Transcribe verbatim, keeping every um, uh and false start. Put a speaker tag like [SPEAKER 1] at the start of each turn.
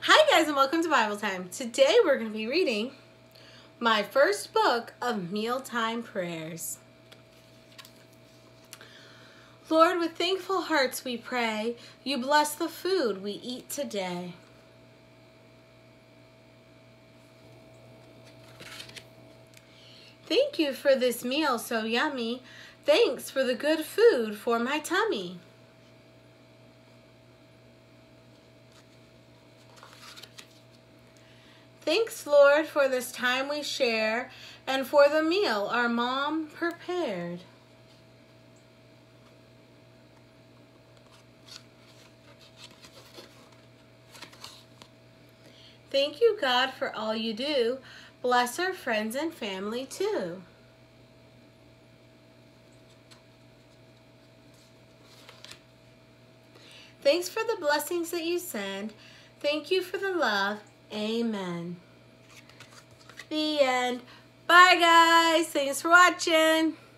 [SPEAKER 1] Hi guys, and welcome to Bible Time. Today we're going to be reading my first book of Mealtime Prayers. Lord, with thankful hearts we pray, you bless the food we eat today. Thank you for this meal so yummy. Thanks for the good food for my tummy. Thanks, Lord, for this time we share and for the meal our mom prepared. Thank you, God, for all you do. Bless our friends and family, too. Thanks for the blessings that you send. Thank you for the love. Amen. The end. Bye, guys. Thanks for watching.